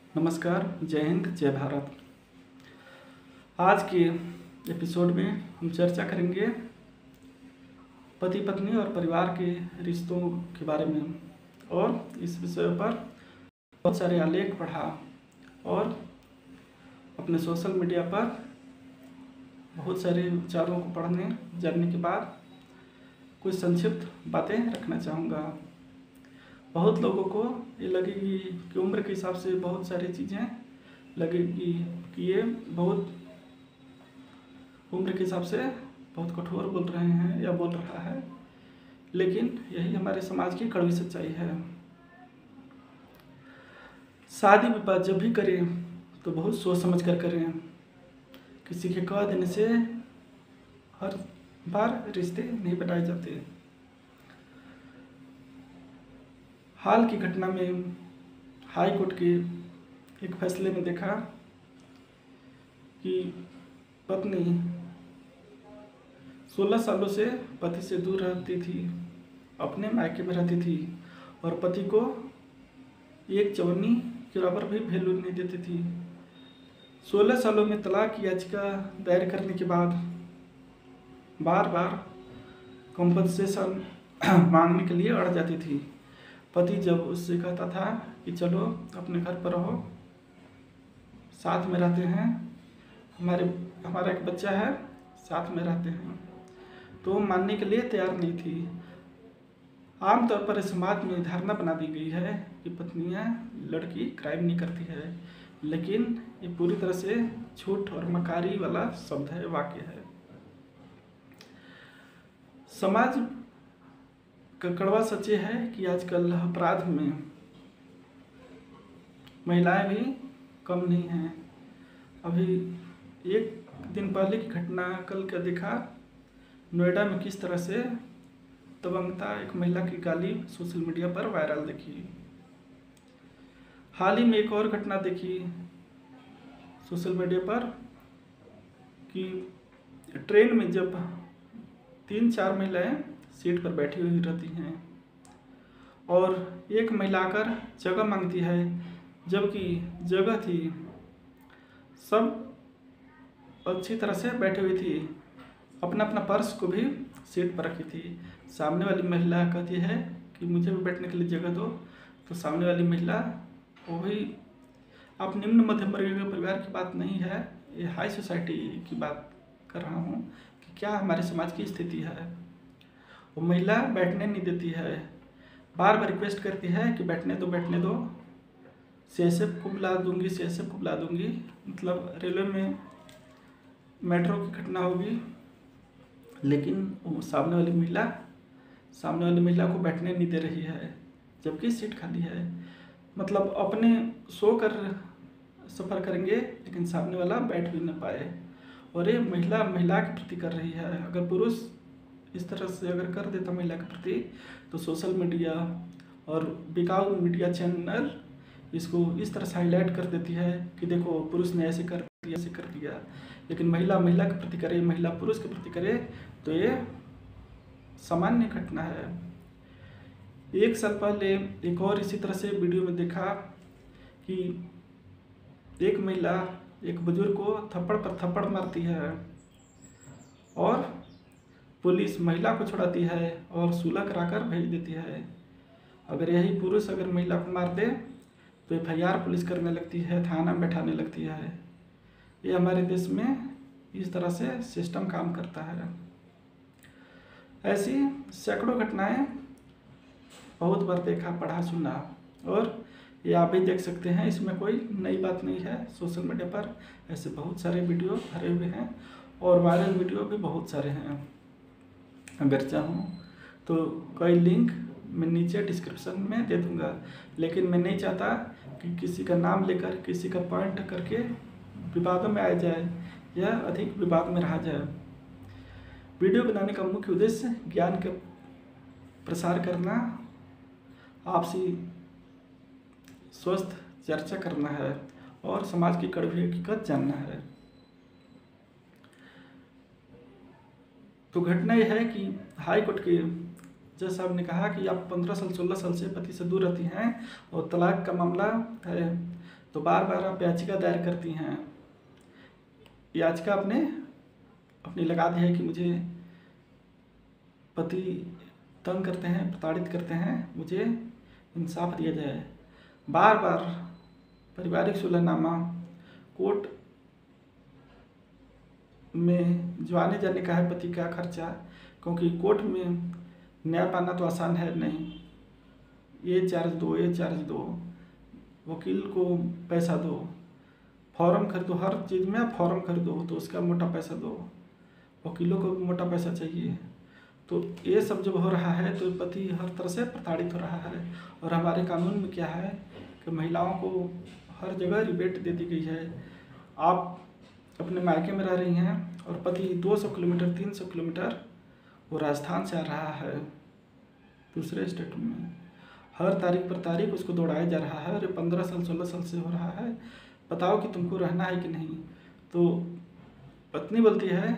नमस्कार, जय हिंद, जय भारत। आज के एपिसोड में हम चर्चा करेंगे पति पत्नी और परिवार के रिश्तों के बारे में। और इस विषय पर बहुत सारे आलेख पढ़ा और अपने सोशल मीडिया पर बहुत सारे विचारों को पढ़ने जानने के बाद कुछ संक्षिप्त बातें रखना चाहूँगा। बहुत लोगों को ये लगेगी कि उम्र के हिसाब से बहुत सारी चीज़ें लगेगी कि ये बहुत उम्र के हिसाब से बहुत कठोर बोल रहे हैं या बोल रहा है, लेकिन यही हमारे समाज की कड़वी सच्चाई है। शादी विवाह जब भी करें तो बहुत सोच समझ कर करें। किसी के कह देने से हर बार रिश्ते नहीं बनाए जाते। हाल की घटना में हाई कोर्ट के एक फैसले में देखा कि पत्नी 16 सालों से पति से दूर रहती थी, अपने मायके में रहती थी और पति को एक चवन्नी के बराबर भी वैल्यू नहीं देती थी। 16 सालों में तलाक की याचिका दायर करने के बाद बार बार कंपनसेशन मांगने के लिए अड़ जाती थी। पति जब उससे कहता था कि चलो अपने घर पर रहो, साथ में रहते हैं, हमारा एक बच्चा है, साथ में रहते हैं, तो वो मानने के लिए तैयार नहीं थी। आमतौर पर समाज में धारणा बना दी गई है कि पत्नियां लड़की क्राइम नहीं करती है, लेकिन ये पूरी तरह से झूठ और मकारी वाला शब्द है, वाक्य है। समाज का कड़वा सच है कि आजकल अपराध में महिलाएं भी कम नहीं हैं। अभी एक दिन पहले की घटना कल का देखा, नोएडा में किस तरह से दबंगता एक महिला की गाली सोशल मीडिया पर वायरल देखी। हाल ही में एक और घटना देखी सोशल मीडिया पर कि ट्रेन में जब 3-4 महिलाएं सीट पर बैठी हुई रहती हैं और एक महिला आकर जगह मांगती है, जबकि जगह थी, सब अच्छी तरह से बैठी हुई थी, अपना अपना पर्स को भी सीट पर रखी थी। सामने वाली महिला कहती है कि मुझे भी बैठने के लिए जगह दो, तो सामने वाली महिला, वो भी आप निम्न मध्यम वर्ग के परिवार की बात नहीं है, ये हाई सोसाइटी की बात कर रहा हूँ कि क्या हमारे समाज की स्थिति है। वो महिला बैठने नहीं देती है, बार बार रिक्वेस्ट करती है कि बैठने दो, सीएसएफ को बुला दूंगी, सीएसएफ को बुला दूंगी। मतलब रेलवे में मेट्रो की घटना होगी, लेकिन वो सामने वाली महिला को बैठने नहीं दे रही है, जबकि सीट खाली है। मतलब अपने सो कर सफ़र करेंगे, लेकिन सामने वाला बैठ भी न पाए। और ये महिला के प्रति कर रही है। अगर पुरुष इस तरह से अगर कर देता महिला के प्रति, तो सोशल मीडिया और बिकाऊ मीडिया चैनल इसको इस तरह से हाईलाइट कर देती है कि देखो पुरुष ने ऐसे कर दिया। लेकिन महिला के प्रति करे, महिला पुरुष के प्रति करे, तो ये सामान्य घटना है। 1 साल पहले एक और इसी तरह से वीडियो में देखा कि एक महिला एक बुजुर्ग को थप्पड़ पर थप्पड़ मारती है और पुलिस महिला को छुड़ाती है और सुलह कराकर भेज देती है। अगर यही पुरुष अगर महिला को मार दे तो एफआईआर पुलिस करने लगती है, थाना में बैठाने लगती है। ये हमारे देश में इस तरह से सिस्टम काम करता है। ऐसी सैकड़ों घटनाएं बहुत बार देखा, पढ़ा, सुना, और ये आप भी देख सकते हैं। इसमें कोई नई बात नहीं है। सोशल मीडिया पर ऐसे बहुत सारे वीडियो भरे हुए हैं और वायरल वीडियो भी बहुत सारे हैं। अगर चाहूँ तो कई लिंक मैं नीचे डिस्क्रिप्शन में दे दूँगा, लेकिन मैं नहीं चाहता कि किसी का नाम लेकर, किसी का पॉइंट करके विवादों में आ जाए या अधिक विवाद में रहा जाए। वीडियो बनाने का मुख्य उद्देश्य ज्ञान का प्रसार करना, आपसी स्वस्थ चर्चा करना है और समाज की कड़वी हकीकत जानना है। तो घटना यह है कि हाई कोर्ट के जज साहब ने कहा कि आप 15 साल 16 साल से पति से दूर रहती हैं और तलाक का मामला है, तो बार बार आप याचिका दायर करती हैं। याचिका आपने अपनी लगा दी है कि मुझे पति तंग करते हैं, प्रताड़ित करते हैं, मुझे इंसाफ दिया जाए। बार बार पारिवारिक सुलहनामा, कोर्ट में जो आने जाने का है पति का खर्चा, क्योंकि कोर्ट में न्याय पाना तो आसान है नहीं। ये चार्ज दो, ये चार्ज दो, वकील को पैसा दो, फॉर्म खरीदो, हर चीज़ में आप फॉर्म खरीदो तो उसका मोटा पैसा दो, वकीलों को मोटा पैसा चाहिए। तो ये सब जब हो रहा है तो पति हर तरह से प्रताड़ित हो रहा है। और हमारे कानून में क्या है कि महिलाओं को हर जगह रिबेट दे दी गई है। आप अपने मायके में रह रही हैं और पति 200 किलोमीटर 300 किलोमीटर वो राजस्थान से आ रहा है, दूसरे स्टेट में, हर तारीख पर तारीख उसको दौड़ाया जा रहा है। और 15 साल 16 साल से हो रहा है। बताओ कि तुमको रहना है कि नहीं। तो पत्नी बोलती है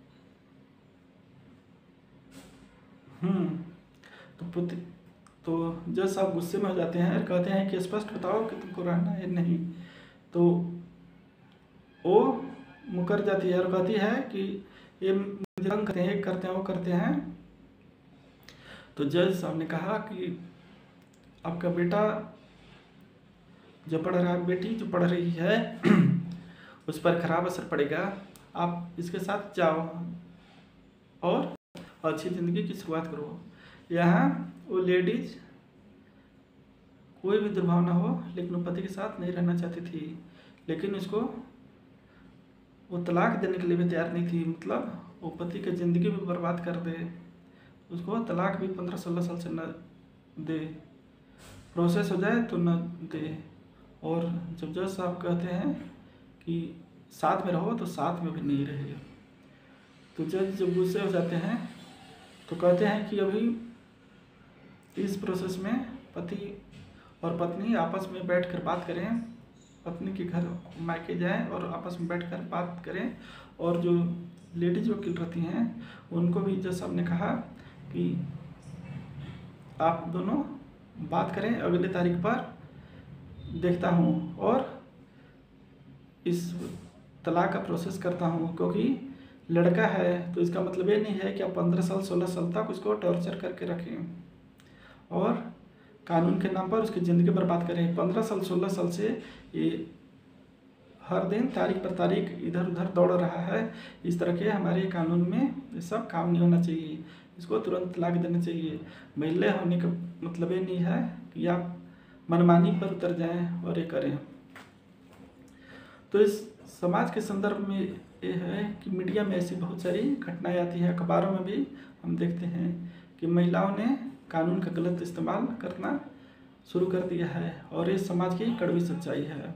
तो पति तो जज साहब गुस्से में हो जाते हैं और कहते हैं कि स्पष्ट बताओ कि तुमको रहना है नहीं। तो वो मुकर जाती है और कहती है कि ये मुझे तंग करते हैं, करते हैं, वो करते हैं। तो जज साहब ने कहा कि आपका बेटा जो पढ़ रहा है, बेटी जो पढ़ रही है उस पर खराब असर पड़ेगा, आप इसके साथ जाओ और अच्छी ज़िंदगी की शुरुआत करो। यहाँ वो लेडीज कोई भी दुर्भावना हो लेकिन वो पति के साथ नहीं रहना चाहती थी, लेकिन उसको वो तलाक देने के लिए भी तैयार नहीं थी। मतलब वो पति की ज़िंदगी भी बर्बाद कर दे, उसको तलाक भी 15-16 साल से न दे, प्रोसेस हो जाए तो न दे। और जब जज साहब कहते हैं कि साथ में रहो तो साथ में भी नहीं रहे। तो जज जब गुस्से हो जाते हैं तो कहते हैं कि अभी इस प्रोसेस में पति और पत्नी आपस में बैठकर बात करें, पत्नी के घर मायके जाएं और आपस में बैठकर बात करें। और जो लेडीज वकील रहती हैं उनको भी जज साहब ने कहा कि आप दोनों बात करें, अगले तारीख पर देखता हूँ और इस तलाक का प्रोसेस करता हूँ। क्योंकि लड़का है तो इसका मतलब ये नहीं है कि आप 15 साल 16 साल तक उसको टॉर्चर करके रखें और कानून के नाम पर उसकी ज़िंदगी बर्बाद करें। 15 साल 16 साल से ये हर दिन तारीख पर तारीख इधर उधर दौड़ रहा है। इस तरह के हमारे कानून में ये सब काम नहीं होना चाहिए, इसको तुरंत तलाक देना चाहिए। महिला होने का मतलब ये नहीं है कि आप मनमानी पर उतर जाएं और ये करें। तो इस समाज के संदर्भ में ये है कि मीडिया में ऐसी बहुत सारी घटनाएं आती है, अखबारों में भी हम देखते हैं कि महिलाओं ने कानून का गलत इस्तेमाल करना शुरू कर दिया है और ये समाज की कड़वी सच्चाई है।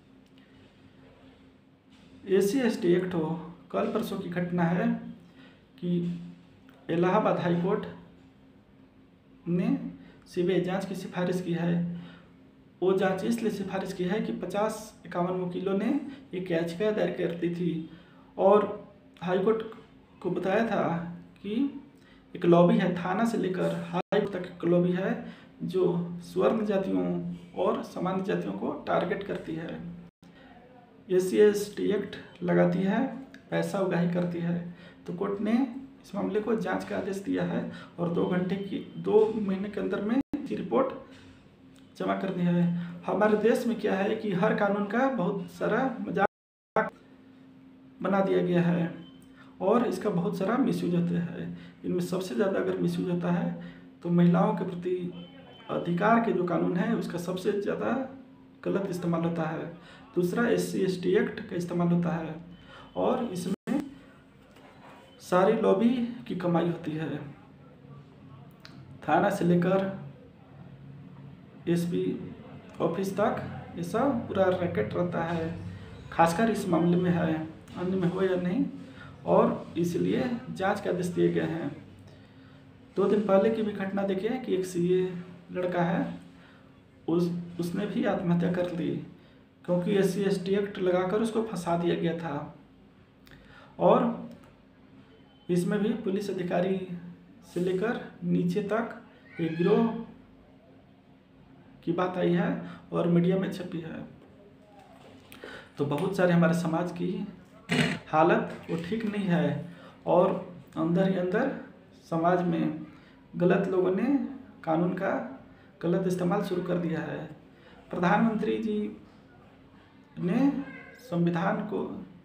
SC/ST एक्ट हो, कल परसों की घटना है कि इलाहाबाद हाई कोर्ट ने CBI जांच की सिफारिश की है। वो जांच इसलिए सिफारिश की है कि 50-51 वकीलों ने एक याचिका दायर कर दी थी और हाईकोर्ट को बताया था कि एक लॉबी है, थाना से लेकर हाई कोर्ट तक एक लॉबी है जो स्वर्ण जातियों और सामान्य जातियों को टारगेट करती है। SC/ST एक्ट लगाती है, पैसा उगाही करती है। तो कोर्ट ने इस मामले को जांच का आदेश दिया है और 2 महीने के अंदर में इसकी रिपोर्ट जमा करनी है। हमारे देश में क्या है कि हर कानून का बहुत सारा मजाक बना दिया गया है और इसका बहुत सारा मिसयूज होता है। इनमें सबसे ज़्यादा अगर मिसयूज होता है तो महिलाओं के प्रति अधिकार के जो कानून है उसका सबसे ज़्यादा गलत इस्तेमाल होता है। दूसरा SC/ST एक्ट का इस्तेमाल होता है और इसमें सारी लॉबी की कमाई होती है। थाना से लेकर SP ऑफिस तक ये सब पूरा रैकेट रहता है। खासकर इस मामले में है, अन्य में हो या नहीं, और इसलिए जांच के आदेश दिए गए हैं। 2 दिन पहले की भी घटना देखिए कि एक CA लड़का है, उसने भी आत्महत्या कर ली क्योंकि SC/ST एक्ट लगाकर उसको फंसा दिया गया था। और इसमें भी पुलिस अधिकारी से लेकर नीचे तक एक गिरोह की बात आई है और मीडिया में छपी है। तो बहुत सारे हमारे समाज की हालत वो ठीक नहीं है और अंदर ही अंदर समाज में गलत लोगों ने कानून का गलत इस्तेमाल शुरू कर दिया है। प्रधानमंत्री जी ने संविधान को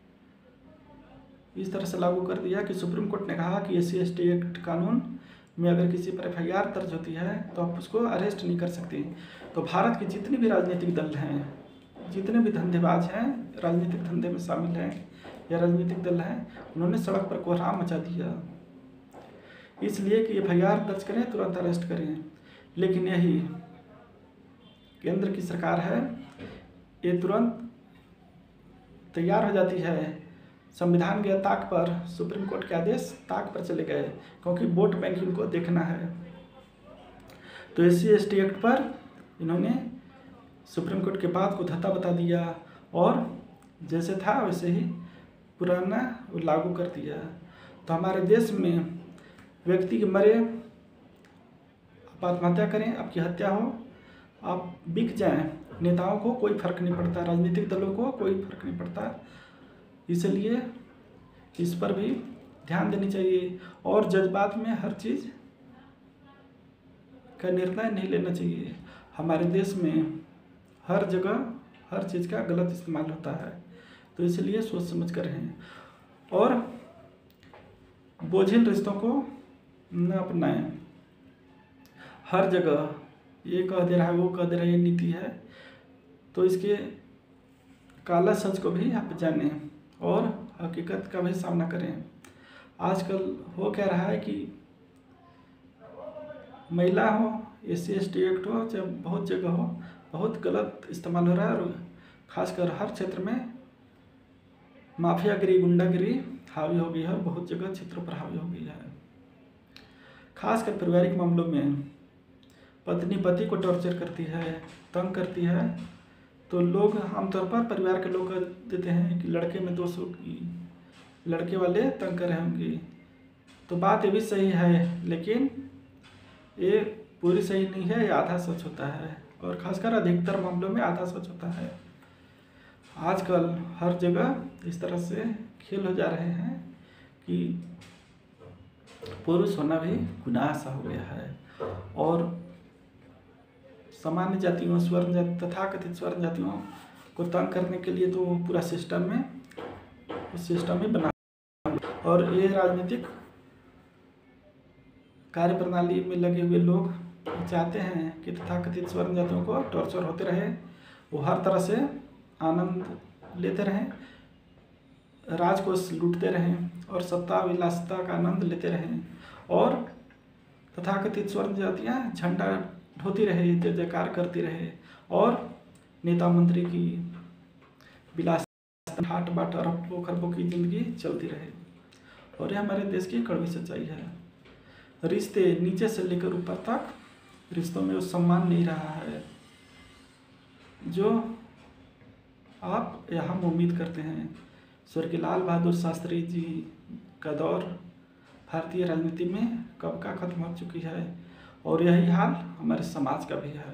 इस तरह से लागू कर दिया कि सुप्रीम कोर्ट ने कहा कि SC/ST एक्ट कानून में अगर किसी पर FIR दर्ज होती है तो आप उसको अरेस्ट नहीं कर सकते। तो भारत के जितने भी राजनीतिक दल हैं, जितने भी धंधेबाज हैं, राजनीतिक धंधे में शामिल हैं या राजनीतिक दल हैं, उन्होंने सड़क पर कोहराम मचा दिया इसलिए कि FIR दर्ज करें, तुरंत अरेस्ट करें। लेकिन यही केंद्र की सरकार है, ये तुरंत तैयार हो जाती है, संविधान गया ताक पर, सुप्रीम कोर्ट के आदेश ताक पर चले गए क्योंकि वोट बैंक इनको देखना है। तो SC/ST एक्ट पर इन्होंने सुप्रीम कोर्ट के बात को धत्ता बता दिया और जैसे था वैसे ही पुराना लागू कर दिया। तो हमारे देश में व्यक्ति के मरे, आप आत्महत्या करें, आपकी हत्या हो, आप बिक जाएं, नेताओं को कोई फर्क नहीं पड़ता, राजनीतिक दलों को कोई फर्क नहीं पड़ता। इसलिए इस पर भी ध्यान देनी चाहिए और जज्बात में हर चीज़ का निर्णय नहीं लेना चाहिए। हमारे देश में हर जगह हर चीज़ का गलत इस्तेमाल होता है, तो इसलिए सोच समझ कर रहें और बोझिल रिश्तों को न अपनाएं। हर जगह ये कह दे रहा है, वो कह दे रहा है, ये नीति है, तो इसके काला सच को भी आप जानें और हकीकत का भी सामना करें। आजकल हो क्या रहा है कि महिला हो, SC/ST एक्ट हो, चाहे बहुत जगह हो, बहुत गलत इस्तेमाल हो रहा है और ख़ासकर हर क्षेत्र में माफियागिरी, गुंडागिरी हावी हो गई है और बहुत जगह क्षेत्रों पर हावी हो गई है। खासकर पारिवारिक मामलों में पत्नी पति को टॉर्चर करती है, तंग करती है, तो लोग आमतौर पर परिवार के लोग देते हैं कि लड़के में दोष होगी, लड़के वाले तंग कर रहे होंगे। तो बात ये भी सही है, लेकिन ये पूरी सही नहीं है, ये आधा सच होता है और खासकर अधिकतर मामलों में आधा सच होता है। आजकल हर जगह इस तरह से खेल हो जा रहे हैं कि पुरुष होना भी गुनाह सा हो गया है और सामान्य जातियों, स्वर्ण जाति, तथाकथित स्वर्ण जातियों को तंग करने के लिए तो पूरा सिस्टम ही बना और ये राजनीतिक कार्य प्रणाली में लगे हुए लोग चाहते हैं कि तथाकथित स्वर्ण जातियों को टॉर्चर होते रहे, वो हर तरह से आनंद लेते रहें, राज को लूटते रहें और सत्ता विलासिता का आनंद लेते रहें और तथाकथित स्वर्ण जातियाँ झंडा ढोती रहे, जय जयकार करती रहे और नेता मंत्री की विलासिता, ठाट बाट, अरबों खरबों की जिंदगी चलती रहे। और यह हमारे देश की कड़वी सच्चाई है। रिश्ते नीचे से लेकर ऊपर तक, रिश्तों में वो सम्मान नहीं रहा है जो आप या हम उम्मीद करते हैं। स्वर्गीय लाल बहादुर शास्त्री जी का दौर भारतीय राजनीति में कब का खत्म हो चुकी है और यही हाल हमारे समाज का भी है।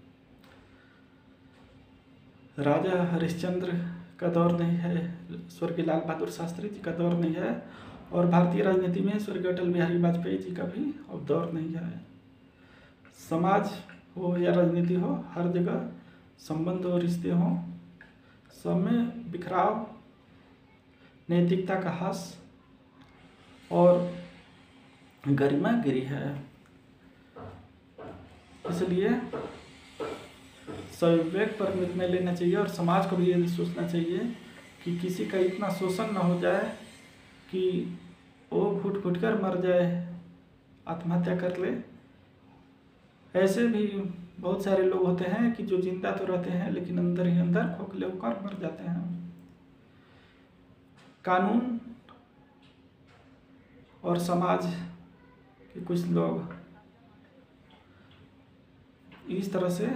राजा हरिश्चंद्र का दौर नहीं है, स्वर्गीय लाल बहादुर शास्त्री जी का दौर नहीं है और भारतीय राजनीति में स्वर्गीय अटल बिहारी वाजपेयी जी का भी अब दौर नहीं है। समाज हो या राजनीति हो, हर जगह संबंध और रिश्ते हों, सब में बिखराव, नैतिकता का ह्रास और गरिमा गिरी है। इसलिए सविवेक पर निर्णय लेना चाहिए और समाज को भी ये सोचना चाहिए कि किसी का इतना शोषण न हो जाए कि वो घुट घुट कर मर जाए, आत्महत्या कर ले। ऐसे भी बहुत सारे लोग होते हैं कि जो जिंदा तो रहते हैं लेकिन अंदर ही अंदर खोखले होकर मर जाते हैं। कानून और समाज के कुछ लोग इस तरह से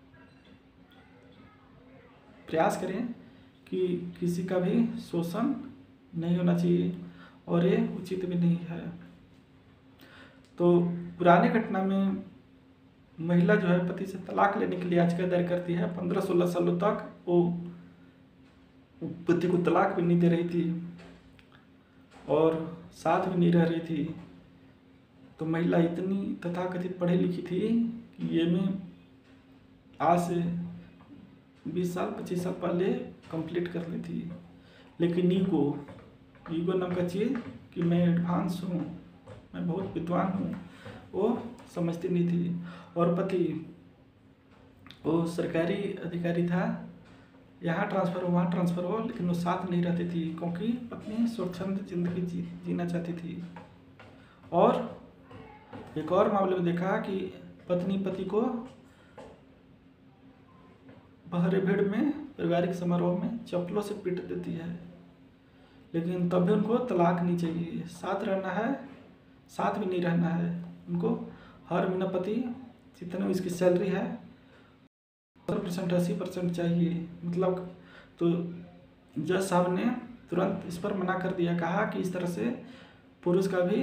प्रयास करें कि किसी का भी शोषण नहीं होना चाहिए और ये उचित भी नहीं है। तो पुराने घटना में महिला जो है पति से तलाक लेने के लिए याचिका दायर करती है, 15-16 सालों तक वो पति को तलाक भी नहीं दे रही थी और साथ भी नहीं रह रही थी। तो महिला इतनी तथाकथित पढ़ी लिखी थी कि ये में आज से 20 साल 25 साल पहले कंप्लीट कर ली थी। लेकिन ईगो नाम का चीज़ कि मैं एडवांस हूँ, मैं बहुत विद्वान हूँ, वो समझती नहीं थी। और पति वो सरकारी अधिकारी था, यहाँ ट्रांसफ़र हो वहाँ ट्रांसफ़र हो, लेकिन वो साथ नहीं रहती थी क्योंकि पत्नी स्वच्छंद जिंदगी जीना चाहती थी। और एक और मामले में देखा कि पत्नी पति को बहरे भीड़ में पारिवारिक समारोह में चप्पलों से पीट देती है, लेकिन तब भी उनको तलाक नहीं चाहिए। साथ रहना है, साथ भी नहीं रहना है। उनको हर महीना पति जितने उसकी सैलरी है 70% 80% चाहिए। मतलब तो जज साहब ने तुरंत इस पर मना कर दिया, कहा कि इस तरह से पुरुष का भी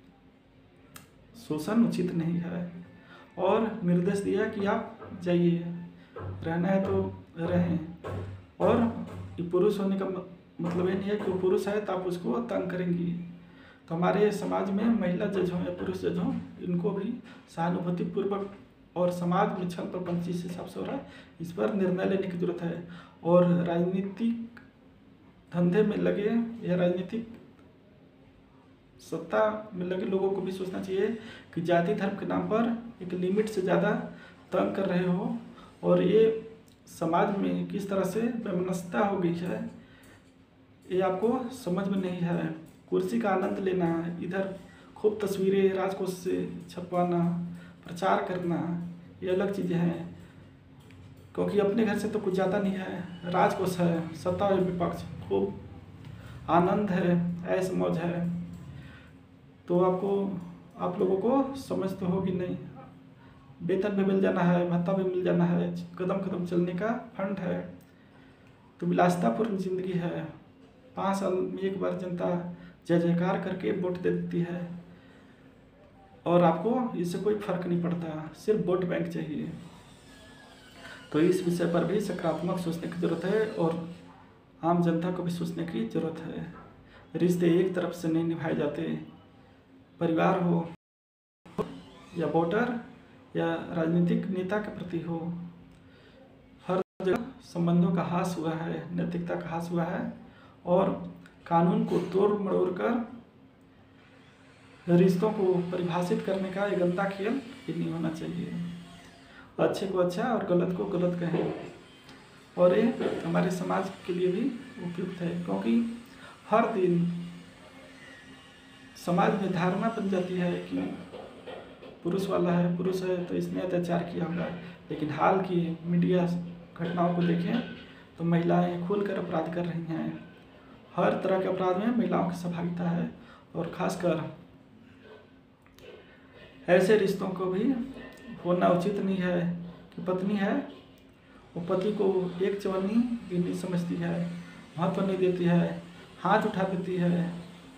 शोषण उचित नहीं है, और निर्देश दिया कि आप जाइए, रहना है तो रहें। और ये पुरुष होने का मतलब ये नहीं है कि वो पुरुष है तो आप उसको तंग करेंगी। तो हमारे समाज में महिला जज हों या पुरुष जज हों, इनको भी सहानुभूतिपूर्वक और समाज में छल प्रपंच जिस हिसाब से हो रहा है, इस पर निर्णय लेने की जरूरत है। और राजनीतिक धंधे में लगे या राजनीतिक सत्ता में लगे लोगों को भी सोचना चाहिए कि जाति धर्म के नाम पर एक लिमिट से ज़्यादा तंग कर रहे हो, और ये समाज में किस तरह से वैमनस्यता हो गई है ये आपको समझ में नहीं है। कुर्सी का आनंद लेना, इधर खूब तस्वीरें राजकोष से छपवाना, प्रचार करना, ये अलग चीज़ें हैं। क्योंकि अपने घर से तो कुछ ज़्यादा नहीं है, राजकोष है, सत्ता और विपक्ष, खूब आनंद है, ऐश मौज है। तो आप लोगों को समझ तो होगी नहीं, वेतन भी मिल जाना है, भत्ता भी मिल जाना है, कदम कदम चलने का फंड है, तो विलासितापूर्ण जिंदगी है। 5 साल में एक बार जनता जय जयकार करके वोट दे देती है, और आपको इससे कोई फर्क नहीं पड़ता, सिर्फ वोट बैंक चाहिए। तो इस विषय पर भी सकारात्मक सोचने की जरूरत है, और आम जनता को भी सोचने की जरूरत है। रिश्ते एक तरफ से नहीं निभाए जाते, परिवार हो या वोटर या राजनीतिक नेता के प्रति हो, हर जगह संबंधों का ह्रास हुआ है, नैतिकता का ह्रास हुआ है, और कानून को तोड़ मरोड़ कर रिश्तों को परिभाषित करने का ये गंदा खेल ये नहीं होना चाहिए। अच्छे को अच्छा और गलत को गलत कहें, और ये हमारे समाज के लिए भी उपयुक्त है, क्योंकि हर दिन समाज में धारणा बन जाती है कि पुरुष वाला है, पुरुष है तो इसने अत्याचार किया होगा। लेकिन हाल की मीडिया घटनाओं को देखें तो महिलाएं खुलकर अपराध कर रही हैं। हर तरह के अपराध में महिलाओं की सहभागिता है, और खासकर ऐसे रिश्तों को भी होना उचित नहीं है कि पत्नी है वो पति को एक चवन्नी भी नहीं समझती है, महत्व नहीं देती है, हाथ उठा देती है,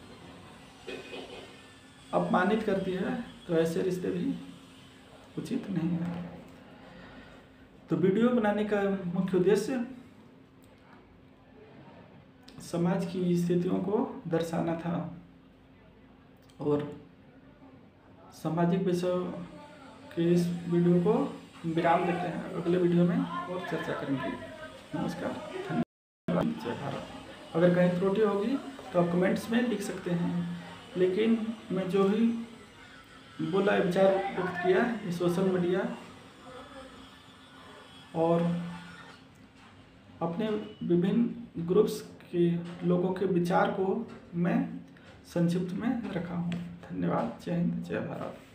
अपमानित करती है। तो ऐसे रिश्ते भी उचित नहीं है। तो वीडियो बनाने का मुख्य उद्देश्य समाज की स्थितियों को दर्शाना था, और सामाजिक विषयों के इस वीडियो को विराम देते हैं। अगले वीडियो में और चर्चा करेंगे। नमस्कार, धन्यवाद, जय भारत। अगर कहीं त्रुटि होगी तो आप कमेंट्स में लिख सकते हैं, लेकिन मैं जो भी बोला विचार व्यक्त किया ये सोशल मीडिया और अपने विभिन्न ग्रुप्स के लोगों के विचार को मैं संक्षिप्त में रखा हूँ। धन्यवाद, जय हिंद, जय भारत।